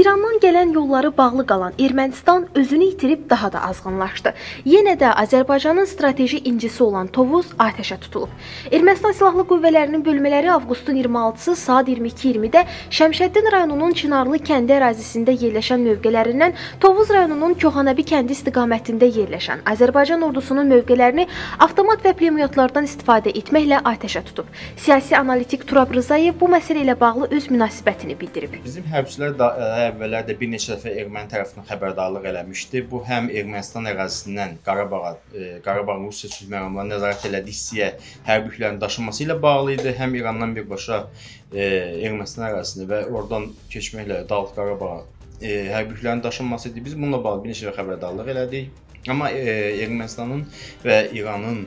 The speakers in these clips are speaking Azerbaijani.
İrandan gələn yolları bağlı qalan Ermənistan özünü itirib daha da azğınlaşdı. Yenə də Azərbaycanın strateji incisi olan Tovuz atəşə tutulub. Ermənistan Silahlı Qüvvələrinin bölmələri avqustun 26-sı saat 22:20-də Şəmşəddin rayonunun Çınarlı kəndi ərazisində yerləşən mövqələrindən Tovuz rayonunun Kohanəbi kəndi istiqamətində yerləşən Azərbaycan ordusunun mövqələrini avtomat və pulemyotlardan istifadə etməklə atəşə tutub. Siyasi analitik Turab Rzayev bu məsələ ilə bağlı öz münasibətini bildirib. Bizim hərbçilər əvvəllər də bir neçə dəfə erməni tərəfindən xəbərdarlıq eləmişdi. Bu həm Ermənistan ərazisindən Qarabağ Rusiya sülh məramlarına nəzarət elədiyi hissəyə hərbi yüklərin daşınması ilə bağlı idi. Həm İrandan birbaşa Ermənistan ərazisində və oradan keçməklə Dağlıq Qarabağa hərbi yüklərin daşınması idi. Biz bununla bağlı bir neçə dəfə xəbərdarlıq elədik. Amma Ermənistanın və İranın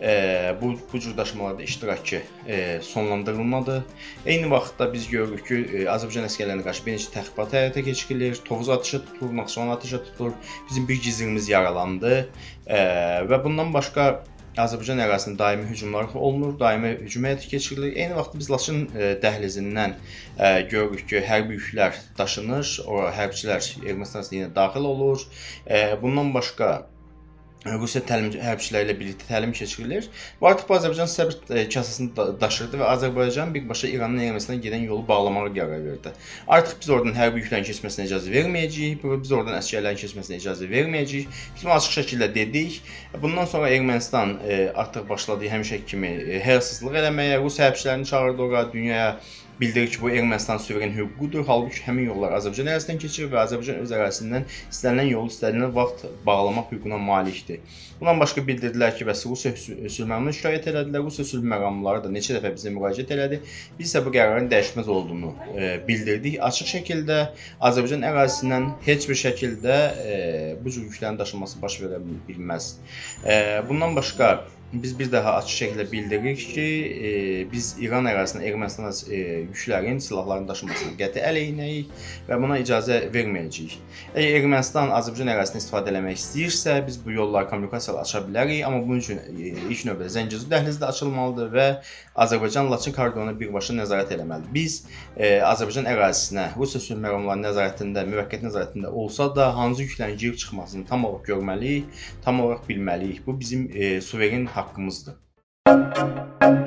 bu cür daşımalarda iştirakı sonlandırılmadı. Eyni vaxtda biz görürük ki, Azərbaycan əsgərlərinə qarşı bir neçə təxribat həyata keçirilir, Tovuz atəşə tutulur, Naxçıvan atəşə tutulur, bizim bir gizirimiz yaralandı və bundan başqa Azərbaycan ərazisində daimi hücumlar olunur, daimi hücum həyata keçirilir. Eyni vaxtda biz Laçın dəhlizindən görürük ki, hərbi yüklər daşınır, hərbçilər Ermənistan ərazisində daxil olur. Bundan başqa Rusiya hərbçiləri ilə birlikdə təlim keçirilir. Və artıq bu Azərbaycan səbr kasasını daşırdı və Azərbaycan birbaşa İranın Ermənistana gedən yolu bağlamağa qərar verdi. Artıq biz oradan hərbi yüklərin keçməsinə icazə verməyəcəyik, biz oradan əsgərlərin keçməsinə icazə verməyəcəyik. Biz bunu açıq şəkildə dedik. Bundan sonra Ermənistan artıq başladığı həmişəki kimi həyasızlıq eləməyə, Rus hərbçilərini çağırdı ora, dünyaya bildirir ki, bu Ermənistan suveren hüququdur. Halbuki həmin yollar Azərbaycan ərazisindən keçir və Azərbaycan öz ərazisindən istənilən yolu istənilən vaxt bağlamaq hüququna malikdir. Bundan başqa bildirdilər ki, Rusiya sülh məramlarına şikayət elədilər. Rusiya sülh məramları da neçə dəfə bizə müraciət elədi. Biz isə bu qərarın dəyişməz olduğunu bildirdik. Açıq şəkildə Azərbaycan ərazisindən heç bir şəkildə bu cür yüklərin daşınması baş verə bilməz. Bundan başqa biz bir daha açıq şəkildə bildiririk ki, biz İran ərazisindən Ermənistan yüklərin, silahların daşınmasına qəti əleyhinəyik və buna icazə verməyəcəyik. Əgər Ermənistan Azərbaycan ərazisindən istifadə etmək istəyirsə, biz bu yolları kommunikasiyalar aça bilərik, amma bunun üçün ilk növbədə Zəngəzur dəhlizi də açılmalıdır və Azərbaycan-Laçın koridoruna birbaşa nəzarət eləməlidir. Biz Azərbaycan ərazisinə Rusiya sülh məramlarının nəzarətində, müvəqqəti nəzarətində olsa da, hansı yüklərin girib çıxmasını tam olaraq görməliyik, tam olaraq bilməliyik. Bu bizim suveren haqqımızdır.